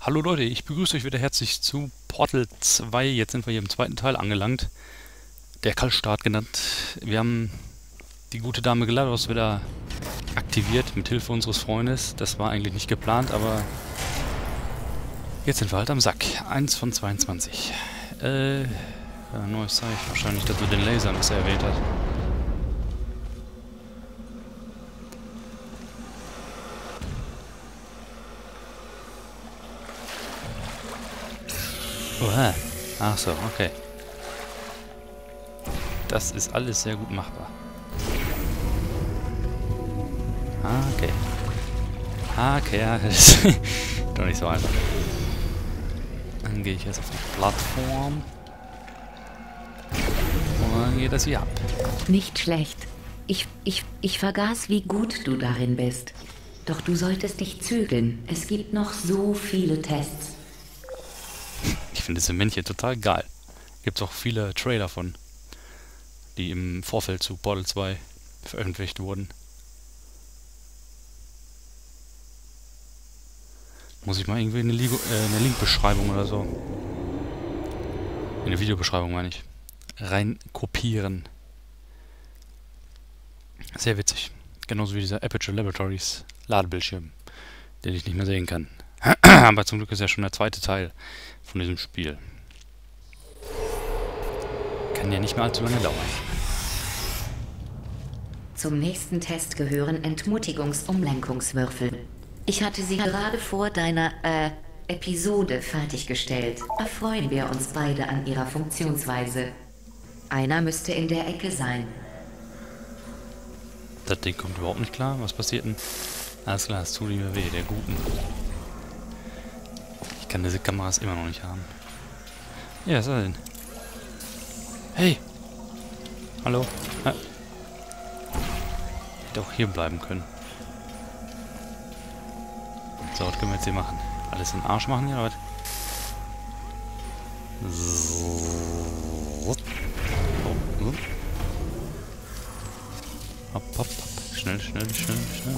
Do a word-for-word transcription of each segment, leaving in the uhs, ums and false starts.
Hallo Leute, ich begrüße euch wieder herzlich zu Portal zwei. Jetzt sind wir hier im zweiten Teil angelangt. Der Kaltstart genannt. Wir haben die gute Dame GLaDOS wieder aktiviert mit Hilfe unseres Freundes. Das war eigentlich nicht geplant, aber jetzt sind wir halt am Sack. eins von zweiundzwanzig. Äh, ja, neues Zeichen. Wahrscheinlich dazu den Lasern, was er erwähnt hat. Oha. Ach so, okay. Das ist alles sehr gut machbar. Ah, okay. Ah, okay, ja, das ist doch nicht so einfach. Dann gehe ich jetzt auf die Plattform. Und dann geht das hier ab. Nicht schlecht. Ich, ich, ich vergaß, wie gut du darin bist. Doch du solltest dich zügeln. Es gibt noch so viele Tests. Ich finde diese Männchen total geil. Gibt es auch viele Trailer von, die im Vorfeld zu Portal zwei veröffentlicht wurden. Muss ich mal irgendwie eine, Ligo, äh, eine Linkbeschreibung oder so. In eine Videobeschreibung meine ich. Rein kopieren. Sehr witzig. Genauso wie dieser Aperture Laboratories Ladebildschirm, den ich nicht mehr sehen kann. Aber zum Glück ist ja schon der zweite Teil von diesem Spiel. Kann ja nicht mehr allzu lange dauern. Zum nächsten Test gehören Entmutigungs-Umlenkungswürfel. Ich hatte sie gerade vor deiner, äh, Episode fertiggestellt. Erfreuen wir uns beide an ihrer Funktionsweise. Einer müsste in der Ecke sein. Das Ding kommt überhaupt nicht klar. Was passiert denn? Alles klar, es tut mir weh, der Guten. Ich kann diese Kameras immer noch nicht haben. Ja, was ist das denn? Hey! Hallo? Ah. Hätte auch hier bleiben können. So, was können wir jetzt hier machen? Alles in den Arsch machen hier, oder was? So. Oh, so. Hopp, hopp, hopp. Schnell, schnell, schnell, schnell.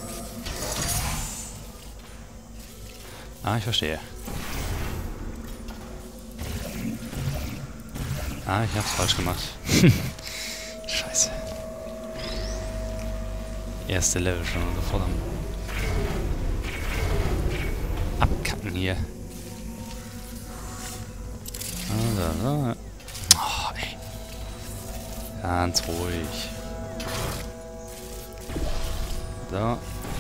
Ah, ich verstehe. Ah, ich hab's falsch gemacht. Scheiße. Erste Level schon sofort am Abkacken hier. Oh, ey. Ganz ruhig. So. Ah.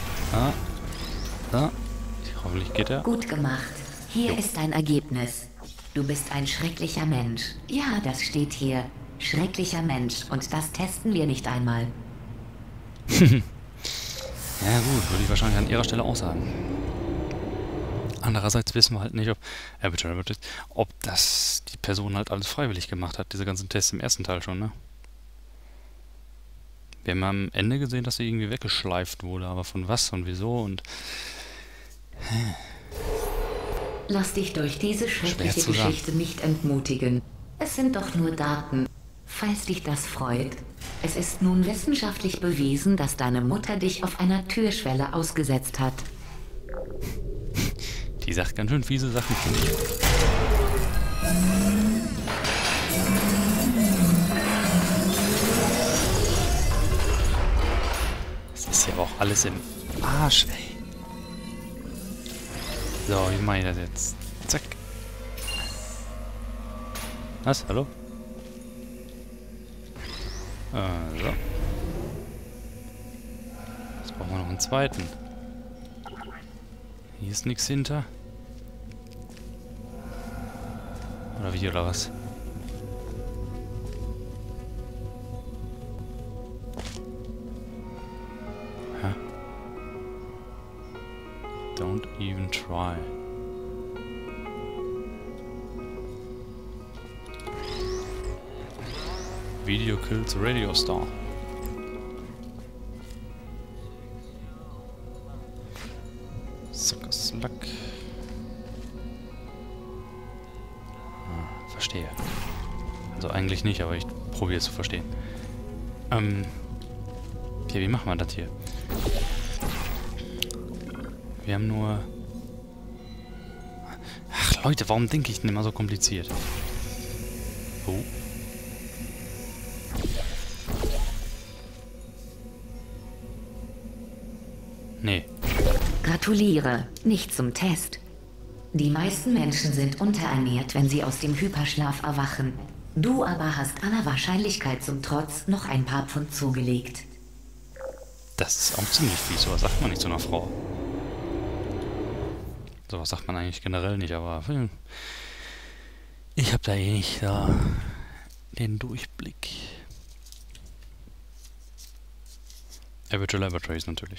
So. Hoffentlich geht er. Gut gemacht. Hier Jo. ist dein Ergebnis. Du bist ein schrecklicher Mensch. Ja, das steht hier. Schrecklicher Mensch. Und das testen wir nicht einmal. Ja gut, würde ich wahrscheinlich an ihrer Stelle auch sagen. Andererseits wissen wir halt nicht, ob, äh, bitte, bitte, ob das die Person halt alles freiwillig gemacht hat, diese ganzen Tests im ersten Teil schon, ne? Wir haben am Ende gesehen, dass sie irgendwie weggeschleift wurde, aber von was und wieso und... Lass dich durch diese schreckliche zu sagen. Geschichte nicht entmutigen. Es sind doch nur Daten. Falls dich das freut. Es ist nun wissenschaftlich bewiesen, dass deine Mutter dich auf einer Türschwelle ausgesetzt hat. Die sagt ganz schön fiese Sachen, finde ich. Das ist ja auch alles im Arsch, ey. So, wie mache ich das jetzt? Zack. Was? Hallo? Äh, so. Jetzt brauchen wir noch einen zweiten. Hier ist nichts hinter. Oder wie, oder was? Hä? Don't even try. Video kills radio star. Sucker Slack. Ah, verstehe. Also eigentlich nicht, aber ich probiere es zu verstehen. Ähm. Okay, wie machen wir das hier? Wir haben nur... Ach, Leute, warum denke ich denn immer so kompliziert? Oh. Nee. Gratuliere, nicht zum Test. Die meisten Menschen sind unterernährt, wenn sie aus dem Hyperschlaf erwachen. Du aber hast aller Wahrscheinlichkeit zum Trotz noch ein paar Pfund zugelegt. Das ist auch ziemlich viel. Sowas sagt man nicht zu einer Frau. Sowas sagt man eigentlich generell nicht, aber ich habe da eh nicht da den Durchblick. Virtual Laboratories natürlich.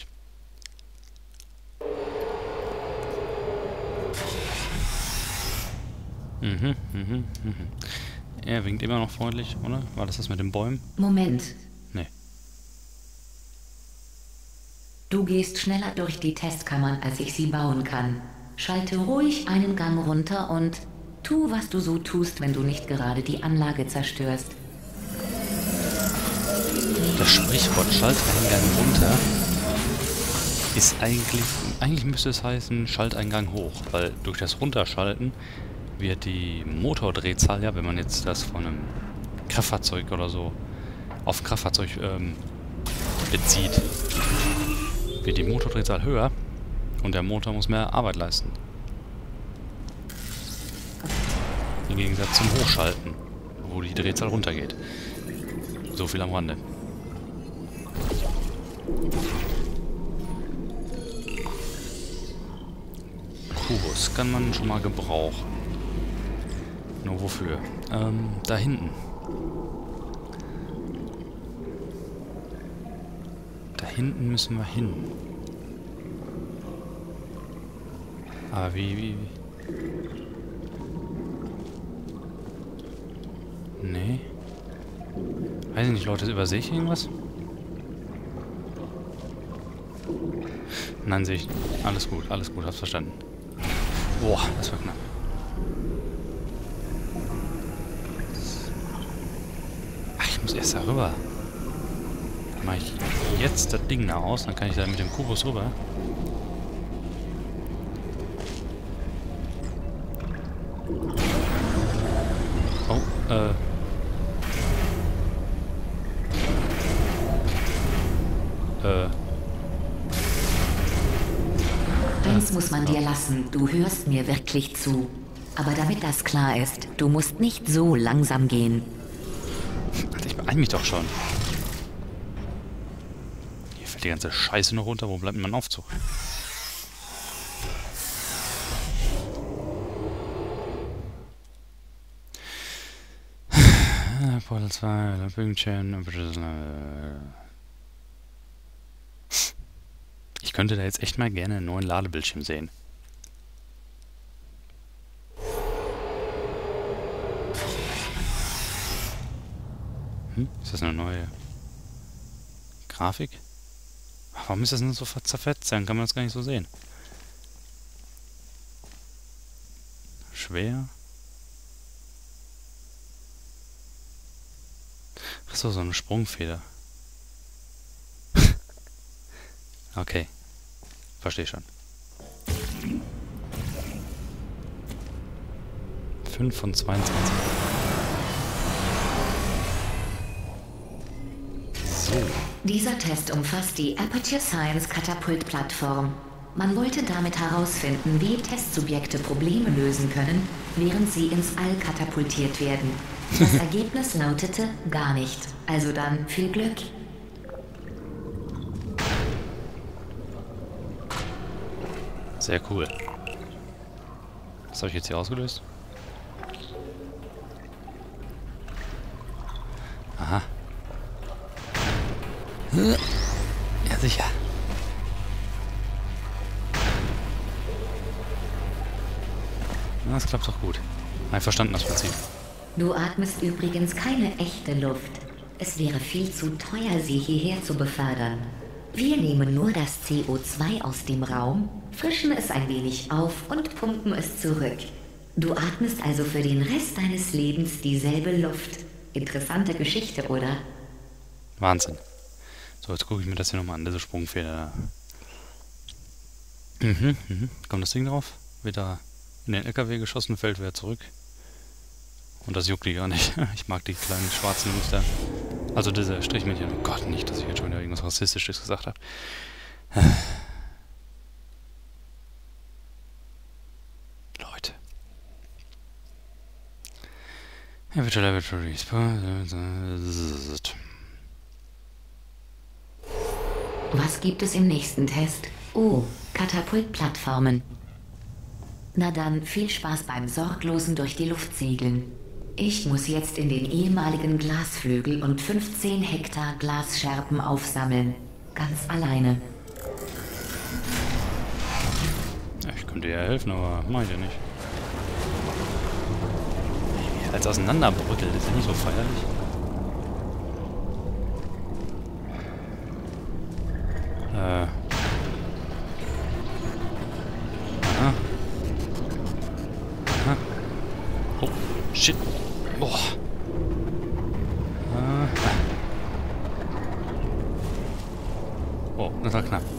Mhm, mhm, mhm. Er winkt immer noch freundlich, oder? War das das mit den Bäumen? Moment. Nee. Du gehst schneller durch die Testkammern, als ich sie bauen kann. Schalte ruhig einen Gang runter und tu, was du so tust, wenn du nicht gerade die Anlage zerstörst. Das Sprichwort Schalteingang runter ist eigentlich... Eigentlich müsste es heißen Schalteingang hoch, weil durch das Runterschalten wird die Motordrehzahl, ja, wenn man jetzt das von einem Kraftfahrzeug oder so auf ein Kraftfahrzeug ähm, bezieht, wird die Motordrehzahl höher und der Motor muss mehr Arbeit leisten. Im Gegensatz zum Hochschalten, wo die Drehzahl runtergeht. So viel am Rande. Kubus kann man schon mal gebrauchen. Nur wofür? Ähm, da hinten. Da hinten müssen wir hin. Aber wie, wie, wie? Nee. Weiß ich nicht, Leute, übersehe ich irgendwas? Nein, sehe ich. Alles gut, alles gut, hab's verstanden. Boah, das war knapp. Ach, ich muss erst da rüber. Dann mache ich jetzt das Ding da aus, dann kann ich da mit dem Kubus rüber. Oh, äh... Äh... Eins muss man dir lassen, du hörst mir wirklich zu. Aber damit das klar ist, du musst nicht so langsam gehen. Ich beeil mich doch schon. Hier fällt die ganze Scheiße noch runter. Wo bleibt denn mein Aufzug? Portal zwei, Pünktchen. Ich könnte da jetzt echt mal gerne einen neuen Ladebildschirm sehen. Hm? Ist das eine neue Grafik? Ach, warum ist das denn so zerfetzt? Dann kann man das gar nicht so sehen. Schwer. Achso, so eine Sprungfeder. Okay. Verstehe schon. fünf von zweiundzwanzig. So. Dieser Test umfasst die Aperture Science Katapult-Plattform. Man wollte damit herausfinden, wie Testsubjekte Probleme lösen können, während sie ins All katapultiert werden. Das Ergebnis lautete gar nicht. Also dann viel Glück. Sehr cool. Was habe ich jetzt hier ausgelöst? Aha. Ja, sicher. Das klappt doch gut. Habe ich verstanden, das Prinzip. Du atmest übrigens keine echte Luft. Es wäre viel zu teuer, sie hierher zu befördern. Wir nehmen nur das C O zwei aus dem Raum, frischen es ein wenig auf und pumpen es zurück. Du atmest also für den Rest deines Lebens dieselbe Luft. Interessante Geschichte, oder? Wahnsinn. So, jetzt gucke ich mir das hier nochmal an, diese Sprungfeder da. Mhm, mhm. Kommt das Ding drauf? Wird da In den L K W geschossen, fällt wer zurück. Und das juckt die gar nicht. Ich mag die kleinen schwarzen Jungs da. Also diese Strichmännchen. Oh Gott, nicht, dass ich jetzt schon wieder irgendwas Rassistisches gesagt habe. Leute. Virtual Laboratories. Was gibt es im nächsten Test? Oh, Katapultplattformen. Na dann, viel Spaß beim sorglosen durch die Luft segeln. Ich muss jetzt in den ehemaligen Glasflügel und fünfzehn Hektar Glasscherben aufsammeln. Ganz alleine. Ja, ich könnte ja helfen, aber mach ich ja nicht. Wie als auseinanderbrüttelt, ist ja nicht so feierlich. Äh. Aha. Aha. Oh, shit. Boah. Äh. Oh, das war knapp.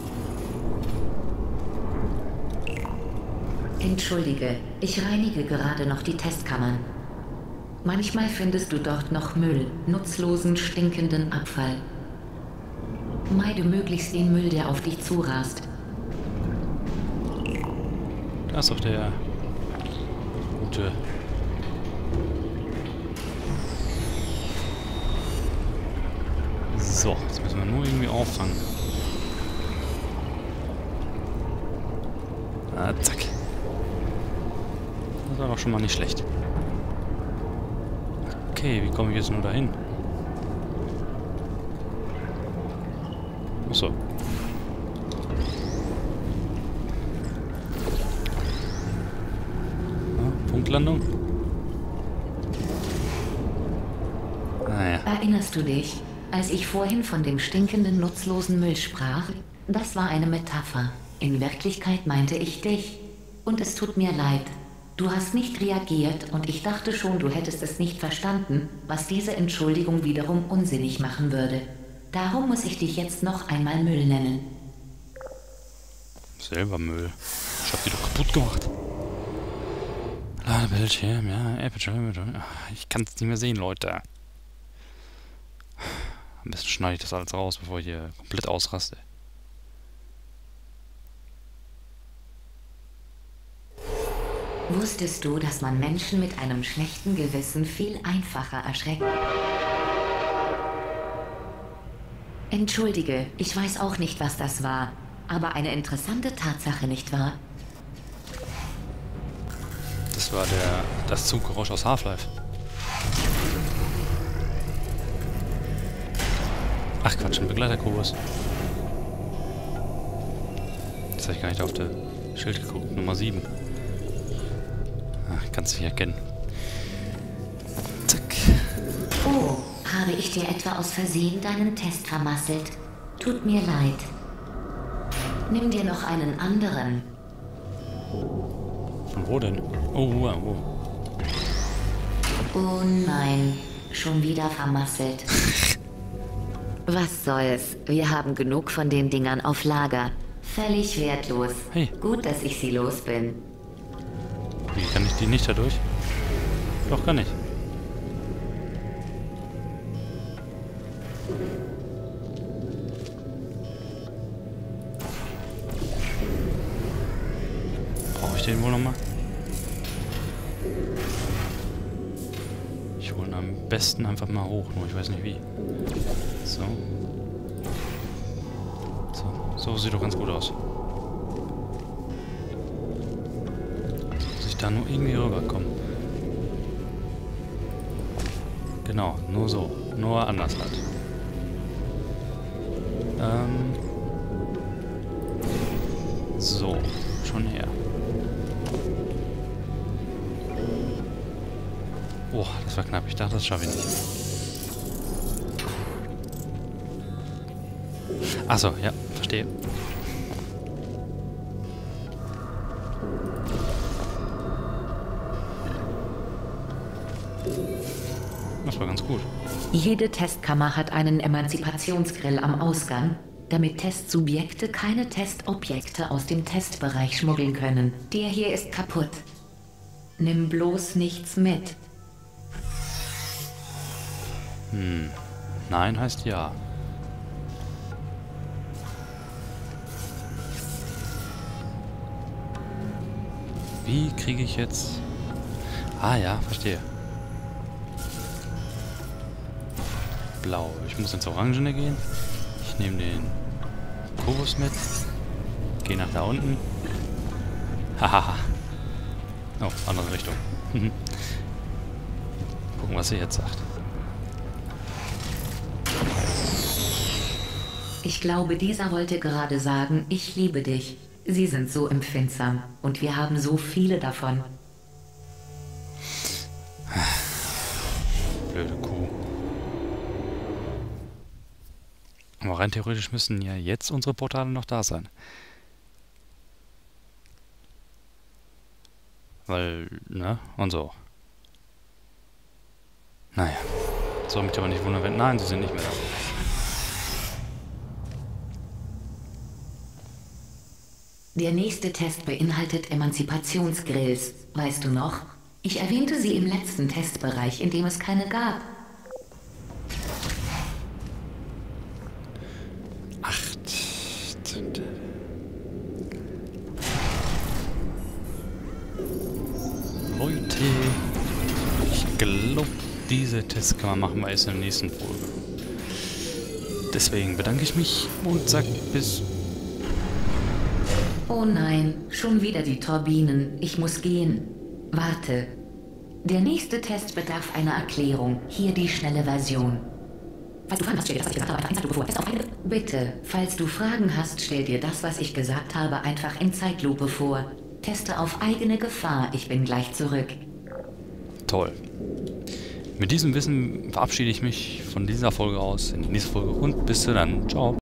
Entschuldige, ich reinige gerade noch die Testkammern. Manchmal findest du dort noch Müll, nutzlosen, stinkenden Abfall. Meide möglichst den Müll, der auf dich zurast. Da ist doch der gute. So, jetzt müssen wir nur irgendwie auffangen. Ah, zack. Das war doch schon mal nicht schlecht. Okay, wie komme ich jetzt nur dahin? Achso. Ja, Punktlandung. Naja. Erinnerst du dich, als ich vorhin von dem stinkenden, nutzlosen Müll sprach? Das war eine Metapher. In Wirklichkeit meinte ich dich. Und es tut mir leid. Du hast nicht reagiert und ich dachte schon, du hättest es nicht verstanden, was diese Entschuldigung wiederum unsinnig machen würde. Darum muss ich dich jetzt noch einmal Müll nennen. Selber Müll. Ich hab die doch kaputt gemacht. Ladebildschirm, ja, Aperture. Ich kann es nicht mehr sehen, Leute. Am besten schneide ich das alles raus, bevor ich hier komplett ausraste. Wusstest du, dass man Menschen mit einem schlechten Gewissen viel einfacher erschreckt? Entschuldige, ich weiß auch nicht, was das war, aber eine interessante Tatsache, nicht wahr? Das war der das Zuggeräusch aus Half-Life. Ach Quatsch, ein Begleiterkubus. Jetzt habe ich gar nicht auf der Schild geguckt. Nummer sieben. Ach, kannst du nicht erkennen. Zack. Oh, habe ich dir etwa aus Versehen deinen Test vermasselt? Tut mir leid. Nimm dir noch einen anderen. Von wo denn? Oh, wow, wow. Oh nein, schon wieder vermasselt. Was soll's? Wir haben genug von den Dingern auf Lager. Völlig wertlos. Hey. Gut, dass ich sie los bin. Wie kann ich die nicht dadurch? Doch, kann ich. Brauche ich den wohl nochmal? Ich hole ihn am besten einfach mal hoch, nur ich weiß nicht wie. So. So, so sieht doch ganz gut aus. Muss ich da nur irgendwie rüberkommen. Genau, nur so. Nur anders halt. Ähm. So, schon her. Oh, das war knapp. Ich dachte, das schaffe ich nicht. Achso, ja, verstehe. Das war ganz gut. Jede Testkammer hat einen Emanzipationsgrill am Ausgang, damit Testsubjekte keine Testobjekte aus dem Testbereich schmuggeln können. Der hier ist kaputt. Nimm bloß nichts mit. Hm. Nein heißt ja. Wie kriege ich jetzt... Ah ja, verstehe. Blau. Ich muss ins Orangene gehen. Ich nehme den Kubus mit. Gehe nach da unten. Hahaha. Oh, andere Richtung. Gucken, was sie jetzt sagt. Ich glaube, dieser wollte gerade sagen, ich liebe dich. Sie sind so empfindsam und wir haben so viele davon. Blöde Kuh. Aber rein theoretisch müssen ja jetzt unsere Portale noch da sein. Weil, ne? Und so. Naja. Soll mich aber nicht wundern, wenn... Nein, sie sind nicht mehr da. Der nächste Test beinhaltet Emanzipationsgrills. Weißt du noch? Ich erwähnte sie im letzten Testbereich, in dem es keine gab. Ach. Leute. Ich glaube, diese Tests kann man machen, weil es in der nächsten Folge. Deswegen bedanke ich mich und sage bis... Oh nein, schon wieder die Turbinen. Ich muss gehen. Warte. Der nächste Test bedarf einer Erklärung. Hier die schnelle Version. Falls du Fragen hast, stell dir das, was ich gesagt habe, einfach in Zeitlupe vor. Test auf eine... Bitte, falls du Fragen hast, stell dir das, was ich gesagt habe, einfach in Zeitlupe vor. Teste auf eigene Gefahr. Ich bin gleich zurück. Toll. Mit diesem Wissen verabschiede ich mich von dieser Folge aus in die nächste Folge und bis dann. Ciao.